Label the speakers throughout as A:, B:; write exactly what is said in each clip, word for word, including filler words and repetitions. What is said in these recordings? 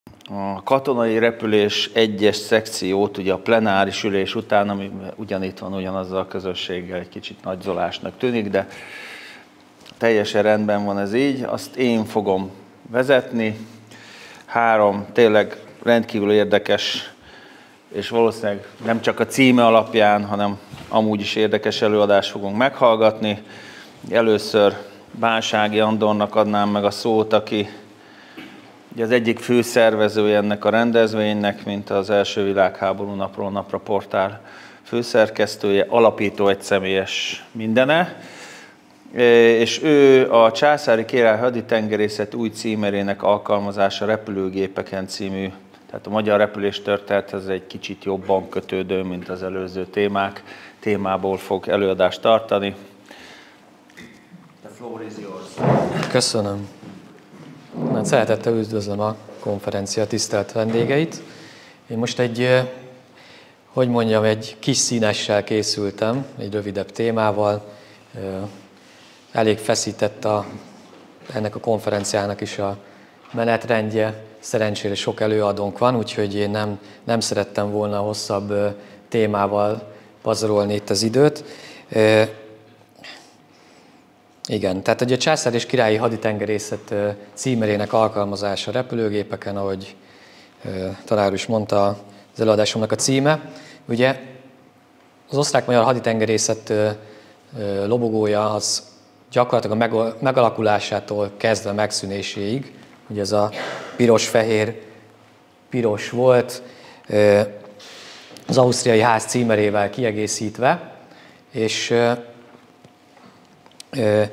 A: A katonai repülés egyes szekciót, ugye a plenáris ülés után, ami ugyanitt van ugyanazzal a közösséggel, egy kicsit nagyzolásnak tűnik, de teljesen rendben van ez így, azt én fogom vezetni. Három tényleg rendkívül érdekes, és valószínűleg nem csak a címe alapján, hanem amúgy is érdekes előadást fogunk meghallgatni. Először Bánsági Andornak adnám meg a szót, aki ugye az egyik fő szervezője ennek a rendezvénynek, mint az első világháború napról napra portál főszerkesztője, alapító egyszemélyes mindene. És ő a Császári Király Haditengerészet új címerének alkalmazása repülőgépeken című, tehát a magyar repüléstörténethez egy kicsit jobban kötődő, mint az előző témák, témából fog előadást tartani. The floor is yours.
B: Köszönöm. Hát szeretettel üdvözlöm a konferencia tisztelt vendégeit. Én most egy, hogy mondjam, egy kis színessel készültem, egy rövidebb témával. Elég feszített a, ennek a konferenciának is a menetrendje. Szerencsére sok előadónk van, úgyhogy én nem, nem szerettem volna hosszabb témával pazarolni itt az időt. Igen, tehát ugye a Császár és Királyi Haditengerészet címerének alkalmazása repülőgépeken, ahogy tanár is mondta az előadásomnak a címe. Ugye az osztrák-magyar haditengerészet lobogója az gyakorlatilag a megalakulásától kezdve megszűnéséig, ugye ez a piros-fehér piros volt, az ausztriai ház címerével kiegészítve, és Eh,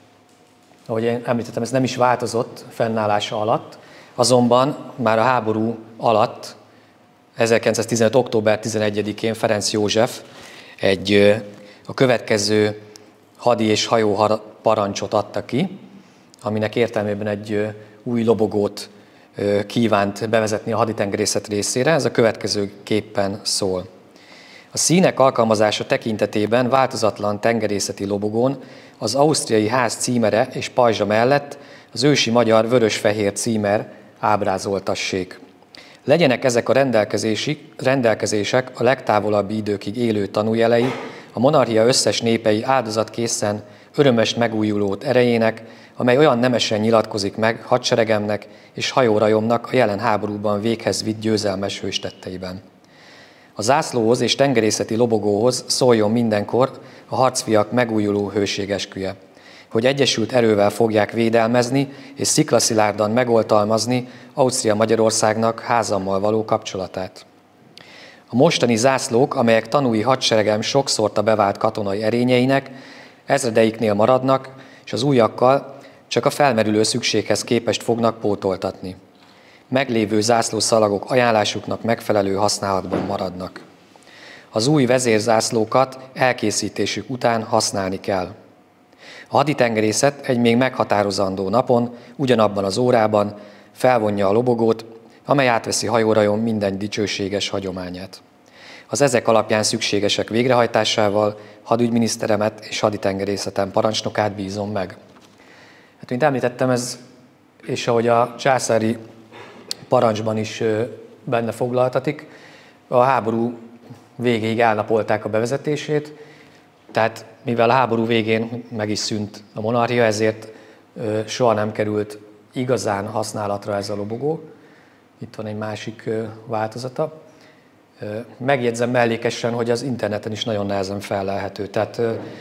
B: ahogy én említettem, ez nem is változott fennállása alatt, azonban már a háború alatt, ezerkilencszáztizenöt. október tizenegyedikén Ferenc József egy, a következő hadi és hajó parancsot adta ki, aminek értelmében egy új lobogót kívánt bevezetni a haditengerészet részére. Ez a következő képpen szól. A színek alkalmazása tekintetében változatlan tengerészeti lobogón az ausztriai ház címere és pajzsa mellett az ősi magyar vörös-fehér címer ábrázoltassék. Legyenek ezek a rendelkezések a legtávolabbi időkig élő tanújelei, a monarchia összes népei áldozatkészen örömes megújulót erejének, amely olyan nemesen nyilatkozik meg hadseregemnek és hajórajomnak a jelen háborúban véghez vitt győzelmes hőstetteiben. A zászlóhoz és tengerészeti lobogóhoz szóljon mindenkor a harcfiak megújuló hőségesküje, hogy egyesült erővel fogják védelmezni és sziklaszilárdan megoltalmazni Ausztria-Magyarországnak házammal való kapcsolatát. A mostani zászlók, amelyek tanúi hadseregem sokszorta bevált katonai erényeinek, ezredeiknél maradnak, és az újakkal csak a felmerülő szükséghez képest fognak pótoltatni. Meglévő zászlószalagok ajánlásuknak megfelelő használatban maradnak. Az új vezérzászlókat elkészítésük után használni kell. A haditengerészet egy még meghatározandó napon, ugyanabban az órában felvonja a lobogót, amely átveszi hajórajon minden dicsőséges hagyományát. Az ezek alapján szükségesek végrehajtásával hadügyminiszteremet és haditengerészetem parancsnokát bízom meg. Hát, mint említettem, ez, és ahogy a császári parancsban is benne foglaltatik, a háború végéig elnapolták a bevezetését, tehát mivel a háború végén meg is szűnt a monarchia, ezért soha nem került igazán használatra ez a lobogó. Itt van egy másik változata. Megjegyzem mellékesen, hogy az interneten is nagyon nehezen fellelhető, tehát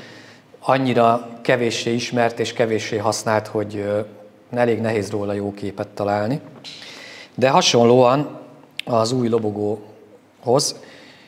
B: annyira kevéssé ismert és kevéssé használt, hogy elég nehéz róla jó képet találni. De hasonlóan az új lobogóhoz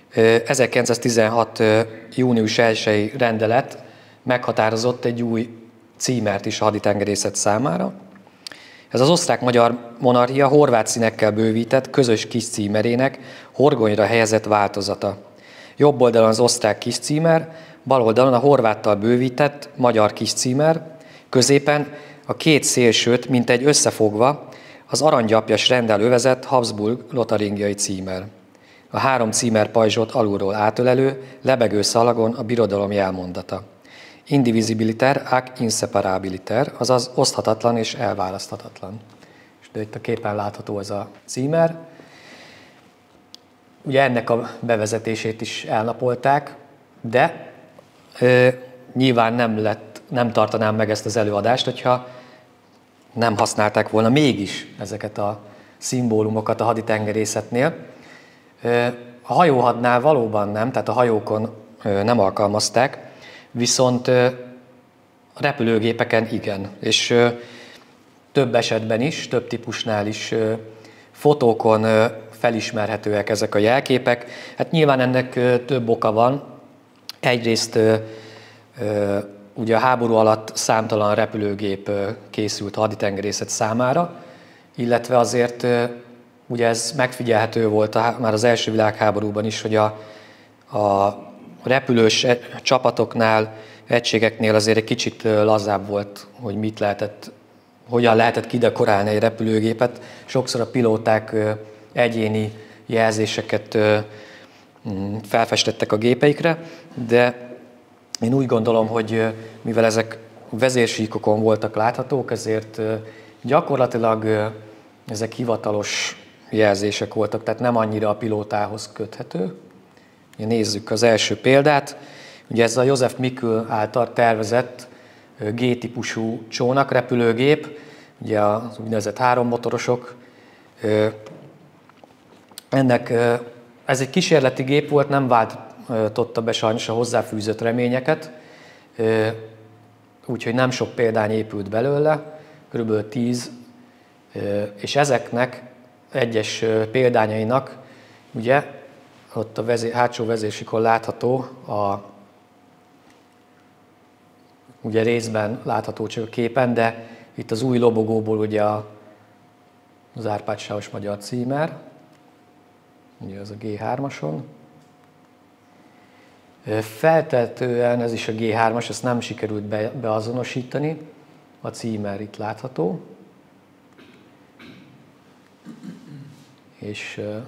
B: ezerkilencszáztizenhat. június elsejei rendelet meghatározott egy új címert is a haditengerészet számára. Ez az osztrák-magyar monarchia horvát színekkel bővített közös kis címerének horgonyra helyezett változata. Jobb oldalon az osztrák kis címer, bal oldalon a horváttal bővített magyar kis címer, középen a két szélsőt mintegy összefogva az aranygyapjas renddel övezett Habsburg-lotaringiai címer. A három címer pajzsot alulról átölelő, lebegő szalagon a birodalom jelmondata. Indivisibiliter ac inseparabiliter, azaz oszthatatlan és elválaszthatatlan. És itt a képen látható ez a címer. Ugye ennek a bevezetését is elnapolták, de ö, nyilván nem, lett, nem tartanám meg ezt az előadást, hogyha nem használták volna mégis ezeket a szimbólumokat a haditengerészetnél. A hajóhadnál valóban nem, tehát a hajókon nem alkalmazták, viszont a repülőgépeken igen. És több esetben is, több típusnál is fotókon felismerhetőek ezek a jelképek. Hát nyilván ennek több oka van. Egyrészt ugye a háború alatt számtalan repülőgép készült a haditengerészet számára, illetve azért ugye ez megfigyelhető volt a, már az első világháborúban is, hogy a, a repülős csapatoknál, egységeknél azért egy kicsit lazább volt, hogy mit lehetett, hogyan lehetett kidekorálni egy repülőgépet. Sokszor a pilóták egyéni jelzéseket felfestettek a gépeikre, de én úgy gondolom, hogy mivel ezek vezérsíkokon voltak láthatók, ezért gyakorlatilag ezek hivatalos jelzések voltak, tehát nem annyira a pilótához köthető. Nézzük az első példát. Ugye ez a Joseph Mikl által tervezett G-típusú csónakrepülőgép, ugye az úgynevezett hárommotorosok. Ennek, ez egy kísérleti gép volt, nem váltotta be sajnos a hozzáfűzött reményeket, úgyhogy nem sok példány épült belőle, kb. tíz, és ezeknek egyes példányainak, ugye, ott a vezér, hátsó vezérsikon látható, a, ugye részben látható csak a képen, de itt az új lobogóból ugye a, az Árpád-sávos magyar címer, ugye az a G hármason. Feltehetően ez is a G hármas, ezt nem sikerült be, beazonosítani, a címer itt látható. És uh,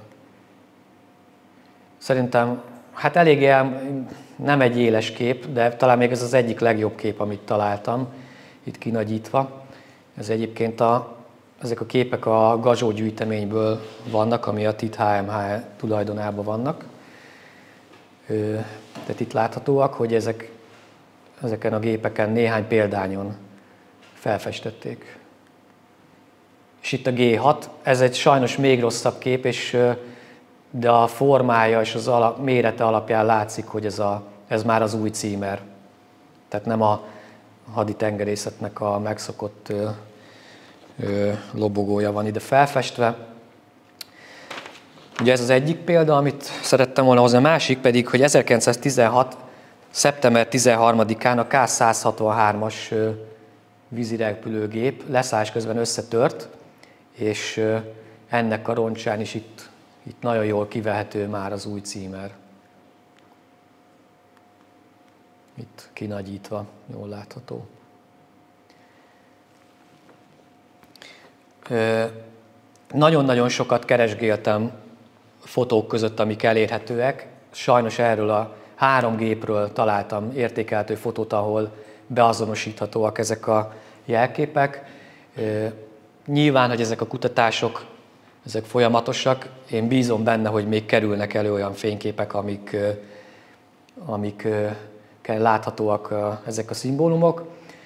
B: szerintem, hát eléggé el, nem egy éles kép, de talán még ez az egyik legjobb kép, amit találtam, itt kinagyítva. Ez egyébként a, ezek a képek a Gazsó gyűjteményből vannak, ami a TIT há em há tulajdonában vannak. Uh, tehát itt láthatóak, hogy ezek, ezeken a gépeken néhány példányon felfestették. És itt a G hat, ez egy sajnos még rosszabb kép, és, de a formája és az alap, mérete alapján látszik, hogy ez, a, ez már az új címer. Tehát nem a haditengerészetnek a megszokott ö, ö, lobogója van ide felfestve. Ugye ez az egyik példa, amit szerettem volna hozni, a másik pedig, hogy ezerkilencszáztizenhat. szeptember tizenharmadikán a K száz hatvanhármas vízirepülőgép leszállás közben összetört, és ennek a roncsán is itt, itt nagyon jól kivehető már az új címer. Itt kinagyítva, jól látható. Nagyon-nagyon sokat keresgéltem fotók között, amik elérhetőek. Sajnos erről a három gépről találtam értékelhető fotót, ahol beazonosíthatóak ezek a jelképek. Nyilván, hogy ezek a kutatások, ezek folyamatosak. Én bízom benne, hogy még kerülnek elő olyan fényképek, amik, amik láthatóak ezek a szimbólumok.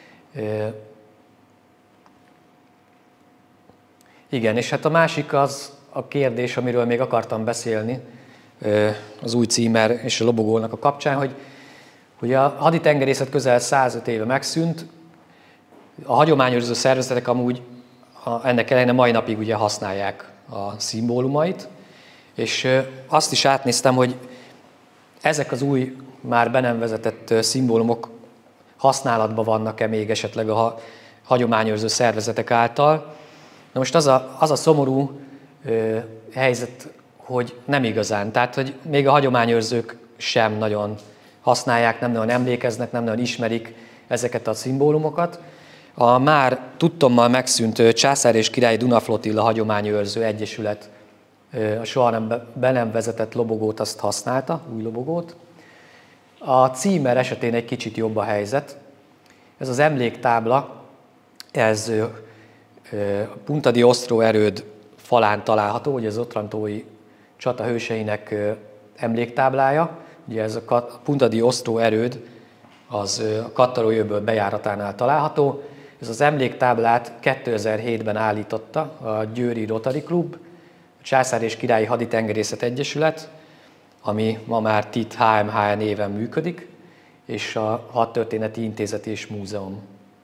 B: Igen, és hát a másik az a kérdés, amiről még akartam beszélni, az új címer és a lobogónak a kapcsán, hogy ugye a haditengerészet közel százöt éve megszűnt, a hagyományőrző szervezetek amúgy a, ennek ellenére mai napig ugye használják a szimbólumait, és azt is átnéztem, hogy ezek az új, már be nem vezetett szimbólumok használatban vannak-e még esetleg a hagyományőrző szervezetek által. Na most az a, az a szomorú ö, helyzet, hogy nem igazán. Tehát, hogy még a hagyományőrzők sem nagyon használják, nem nagyon emlékeznek, nem nagyon ismerik ezeket a szimbólumokat. A már tudtommal megszűnt Császár és Királyi Dunaflotilla Hagyományőrző Egyesület a soha nem be nem vezetett lobogót azt használta, új lobogót. A címer esetén egy kicsit jobb a helyzet. Ez az emléktábla, ez A Punta Ostro erőd falán található, ugye az otrantói csata hőseinek emléktáblája. Ugye ez a Punta Ostro erőd az a Kattarói-öböl bejáratánál található. Ez az emléktáblát kétezer-hétben állította a Győri Rotary Klub, a Császár és Királyi Haditengerészet Egyesület, ami ma már T I T H M H N néven működik, és a Hadtörténeti Intézet és Múzeum.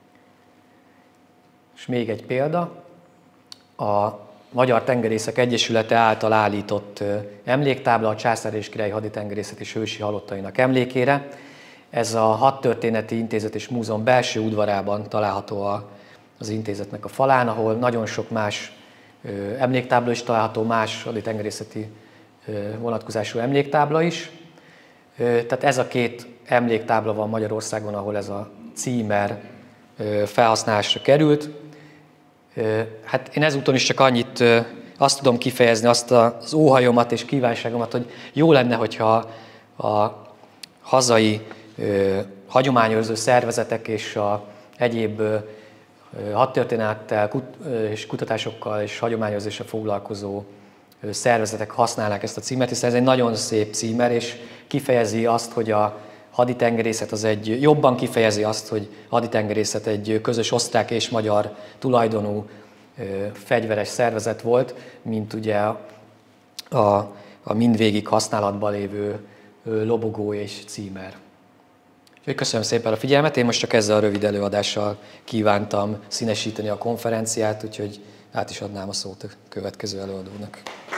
B: És még egy példa, a Magyar Tengerészek Egyesülete által állított emléktábla a Császár és Királyi Haditengerészet és hősi halottainak emlékére. Ez a Hadtörténeti Intézet és Múzeum belső udvarában található az intézetnek a falán, ahol nagyon sok más emléktábla is található, más haditengerészeti vonatkozású emléktábla is. Tehát ez a két emléktábla van Magyarországon, ahol ez a címer felhasználásra került. Hát én ezúton is csak annyit azt tudom kifejezni, azt az óhajomat és kívánságomat, hogy jó lenne, hogyha a hazai hagyományőrző szervezetek és a egyéb hadtörténettel és kutatásokkal és hagyományőrzéssel foglalkozó szervezetek használják ezt a címert, hiszen ez egy nagyon szép címer, és kifejezi azt, hogy a haditengerészet az egy, jobban kifejezi azt, hogy haditengerészet egy közös osztrák és magyar tulajdonú fegyveres szervezet volt, mint ugye a, a mindvégig használatban lévő lobogó és címer. Köszönöm szépen a figyelmet, én most csak ezzel a rövid előadással kívántam színesíteni a konferenciát, úgyhogy át is adnám a szót a következő előadónak.